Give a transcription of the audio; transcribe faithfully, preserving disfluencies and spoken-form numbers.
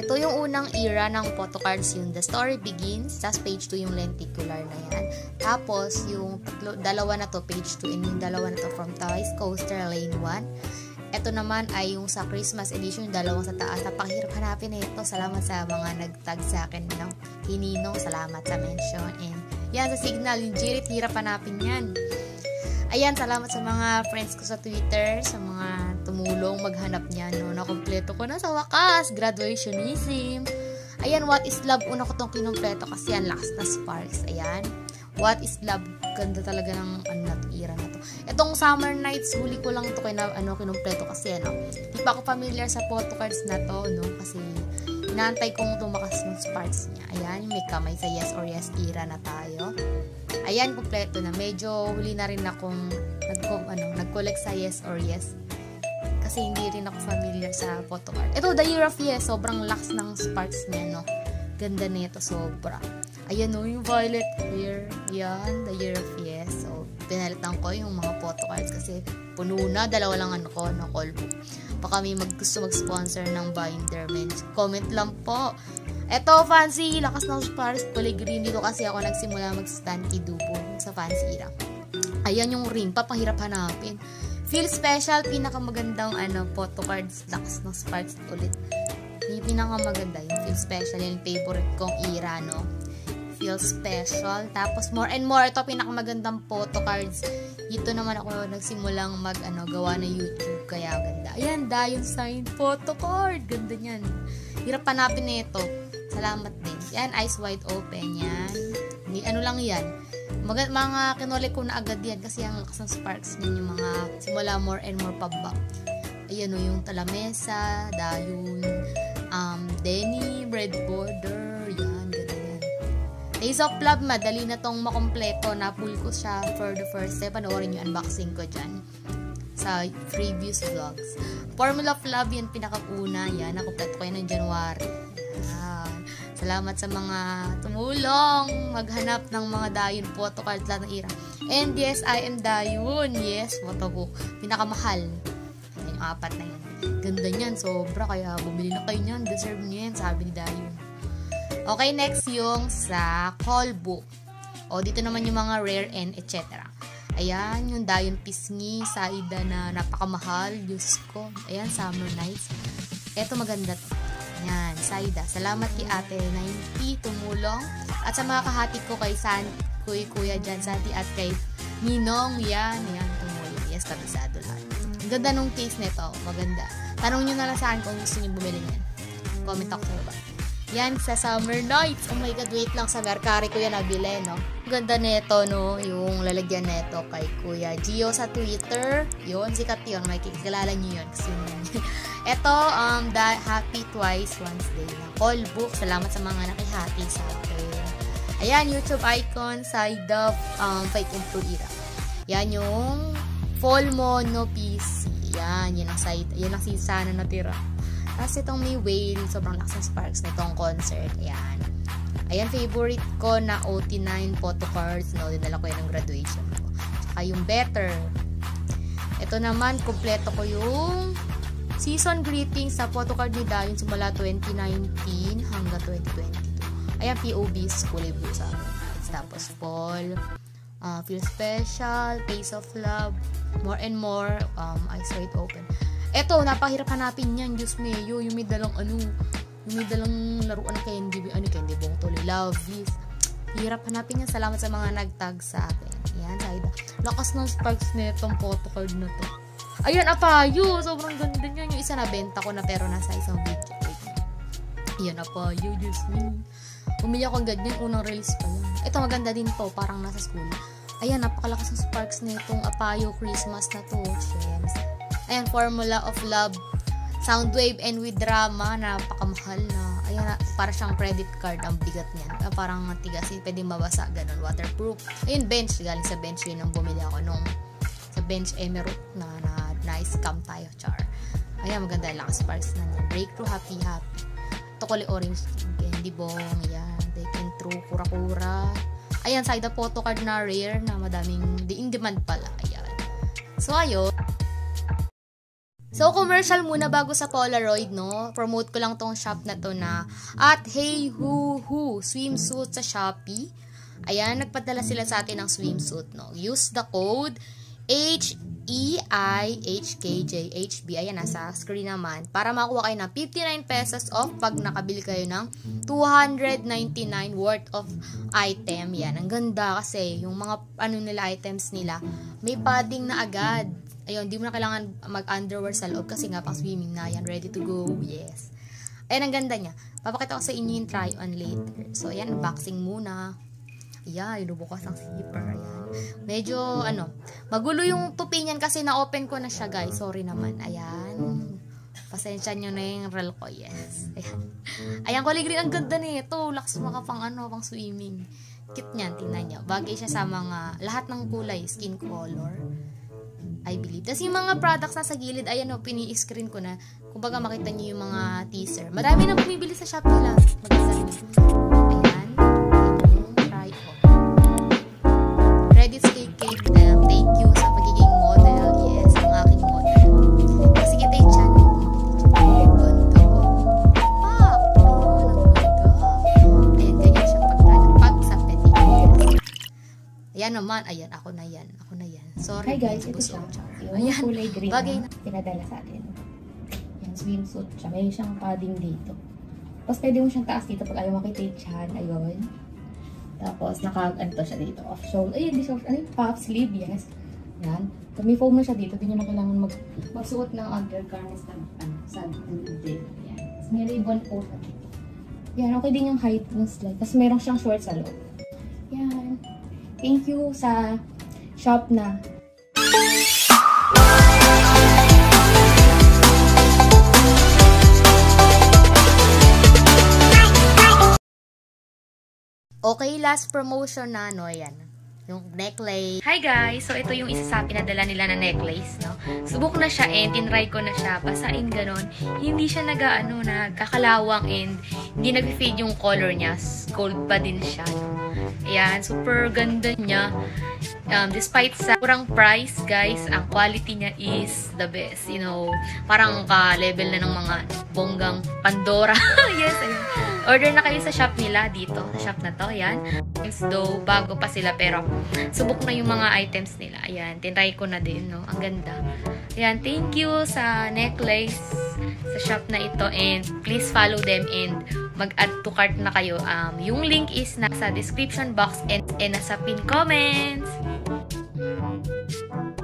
Ito yung unang era ng photocards, yung The Story Begins, tapos page two yung lenticular na yan. Tapos, yung tatlo, dalawa na to, page two, and yung dalawa na to from Toys Coaster Lane one. Ito naman ay yung sa Christmas edition, yung dalawang sa taas. Napakahirap hanapin na ito. Salamat sa mga nag-tag sa akin, no? Hininong, salamat sa mention. And yan, sa Signal, yung Jirit, hirap hanapin yan. Ayan, salamat sa mga friends ko sa Twitter, sa mga tumulong maghanap niyan, no? Nakompleto ko na sa wakas. Graduationism. Ayan, What is Love? Una ko tong kinumpleto kasi yan, last na Sparks. Ayan. What is Love? Ganda talaga ng ano na to, era na to. Itong Summer Nights, huli ko lang to kay na, ano, kinumpleto kasi ano. Di pa ako familiar sa photocards na to, no? Kasi inaantay kong tumakas yung Sparks niya. Ayan, may kamay sa Yes or Yes era na tayo. Ayan, kumpleto na. Medyo huli na rin akong nag ano, nag-collect sa Yes or Yes. Kasi hindi rin ako familiar sa photocard. Ito, The Year of Yes. Sobrang lax ng Sparks niya, no? Ganda nito, sobra. Ayan, no, yung violet hair. Yan, The Year of Yes. So, pinalitan ko yung mga photocards kasi puno na. Dalawa lang ano ko, no, call book. Baka may mag gusto mag-sponsor ng binder, men. Comment lang po. Eto, fancy, lakas ng Sparks, kulay green. Dito kasi ako nagsimula mag-stanky dubo sa fancy era. Ayan yung ring, papahirap hanapin. Feel Special, pinakamagandang ano, photocards, lakas ng Sparks ulit. Yung pinakamaganda, yung Feel Special, yung favorite kong era, no? Feel Special. Tapos, More and More, ito pinakamagandang photocards. Dito naman ako nagsimulang mag, ano, gawa na YouTube, kaya ganda. Ayan, Dahyun sign photocard. Ganda niyan. Hirap hanapin na ito. Salamat din. Yan, Eyes Wide Open. Yan. Ni, ano lang yan. Mag mga kinuli ko na agad yan kasi ang lakas ng Sparks niyan yung mga simula More and More pabba. Ayan o, yung Talamesa, Dahyun, um, Denny, Red Border. Yan, ganda yan. Days of Love, madali na tong makompleto. Na-pull ko siya for the first time. Panoorin yung unboxing ko dyan sa previous vlogs. Formula of Love, yan pinakauna. Yan, nakompleto ko yan ng January. Yan. Salamat sa mga tumulong maghanap ng mga Dahyun photocards lahat ng era. And yes, I am Dahyun. Yes, photobook. Pinakamahal. Yan, yung apat na yan. Ganda niyan, sobra. Kaya bumili na kayo niyan. Deserve niyo yan, sabi ni Dahyun. Okay, next yung sa call book. O, dito naman yung mga rare and et cetera. Ayan, yung Dahyun Pisngi, Saida na napakamahal. Diyos ko. Ayan, Summer Nights. Eto maganda to. Ayan, Saida. Salamat kay Ate ninety, tumulong. At sa mga kahati ko kay San, kuy Kuya Jan Santi at kay Ninong, yan, yan, tumulong. Yes, kabisado lahat. Ang ganda nung case nito, maganda. Tanong nyo na lang saan kung gusto nyo bumili yan. Comment ako sa baba. Yan, sa Summer Nights. Oh my God, wait lang, sa Mercari ko yan nabili, no? Ang ganda nito, no? Yung lalagyan nito kay Kuya Gio sa Twitter. Yun, sikat yun. May kikilala nyo yun. Kasi ito, um, the Happy Twice Once Day na call book. Salamat sa mga nakihati sa akin. Ayan, YouTube icon, side up, um, fake intro era. Yan yung Fall Mono P C. Yan, yan ang side, yan ang sisa na natira. Tapos itong may whale, sobrang lakas ng Sparks na itong concert. Ayan. Ayan, favorite ko na O T nine photocards. No, dinala ko yan ng graduation ko. Tsaka yung Better. Ito naman, kompleto ko yung season greetings sa photocard ni Dahyun simula twenty nineteen hanggang twenty twenty-two. Ayan, P O Bs, kulay blue sa akin. Tapos Fall, uh, Feel Special, Taste of Love, More and More, um, Eyes Wide Open. Eto, napahirap hanapin yan, Diyos mayo, yung may dalang ano, yung may dalang laruan ng candy, ano, candy bong tuloy, love this. Hirap hanapin yan, salamat sa mga nagtag sa akin. Yan, Saida. Lakas ng Sparks na itong photocard na to. Ayan, apayo, sobrang ganda niyan. Yung isa na benta ko na pero nasa isang video. Ayan, apayo, Diyos me. Pumili ako ganyan, unang release pa lang. Ito, maganda din to, parang nasa school. Ayan, napakalakas ng Sparks na itong apayo Christmas na to. Cheers. Ayan, Formula of Love, Soundwave and with Drama, napakamahal na. Ayan, para siyang credit card, ang bigat niyan. Parang matigas, pwedeng mabasa, ganun, waterproof. Ayun, bench, galing sa bench yun ang bumili ako nung sa bench Emerald na, na na-scam tayo, char. Ayan, maganda lang, Sparks na yan. Breakthrough, Happy Happy. Ito kulay orange, candy bong, ayan, they can through, kura-kura. Ayan, side photocard na rare na madaming, di in demand pala, ayan. So, ayun. So, commercial muna bago sa Polaroid, no? Promote ko lang tong shop na to na at HEIHKJHB swimsuit sa Shopee. Ayan, nagpadala sila sa atin ng swimsuit, no? Use the code H E I H K J H B. Ayan, nasa screen naman. Para makuha kayo ng fifty-nine pesos off pag nakabili kayo ng two hundred ninety-nine worth of item. Yan, ang ganda kasi yung mga ano nila items nila, may padding na agad. Ayun, di mo na kailangan mag-underwear sa loob kasi nga pang swimming na yan. Ready to go. Yes. Ayan, ang ganda niya. Papakita ko sa inyo yung try on later. So, ayan, unboxing muna. Ayan, inubukas ang zipper. Ayan. Medyo, ano, magulo yung tupi niyan kasi na-open ko na siya, guys. Sorry naman. Ayan. Pasensya nyo na yung rel ko. Yes. Ayan. Ayan, kulay green. Ang ganda nito. Lakas maka pang, ano, pang swimming. Cute niyan. Tingnan nyo. Bagay siya sa mga, lahat ng kulay. Skin color. I believe. Tapos yung mga products na sa gilid, ayan o, pini-screen ko na. Kung baga makita nyo yung mga teaser. Marami na bumibili sa shop nila. Maganda rin. Ayan. Yung try on. Credits kay Kate. Um, thank you sa pagiging model. Yes, ang aking model. Sige, tayo dyan. Ganda ko. Pak! Ayan, ang ganda. Ayan, ganyan siya pag, pag sa petit. Ayan naman. Ayan, ako na yan. Ako na yan. Sorry. Hi guys, ito siya. Yung Ayan, kulay green bagay na pinadala sa atin. Yan, swimsuit siya. May siyang padding dito. Tapos pwede mo siyang taas dito pag ayaw makita yung chan. Ayun. Tapos naka, ano to siya dito? Off shoulder. Ayun, di shoulder. Ano yung puff sleeve? Yes. Yan. Pag may foam na siya dito, di nyo na kailangan mag, magsuot ng undergarments na ano, sa dito. Yan. Tapos may ribbon coat na dito. Yan, okay din yung height ng slide. Tapos meron siyang shorts sa loob. Yan. Thank you sa shop na. Okay, last promotion na, no, yan. Yung necklace. Hi guys! So, ito yung isa sa pinadala nila na necklace, no. Subok na siya and tinry ko na siya. Basain ganon. Hindi siya nag-ano, nagkakalawang and hindi nag-fade yung color niya. Gold pa din siya, no. Ayan, super ganda niya. Um, despite sa kurang price, guys, ang quality niya is the best. You know, parang ka-level na ng mga bonggang Pandora. Yes, ayun. Order na kayo sa shop nila dito. Sa shop na to, ayan. Though, bago pa sila, pero subok na yung mga items nila. Ayan, tinry ko na din, no? Ang ganda. Ayan, thank you sa necklace sa shop na ito. And please follow them and mag-add to cart na kayo. Um, yung link is nasa description box and, and nasa pin comments.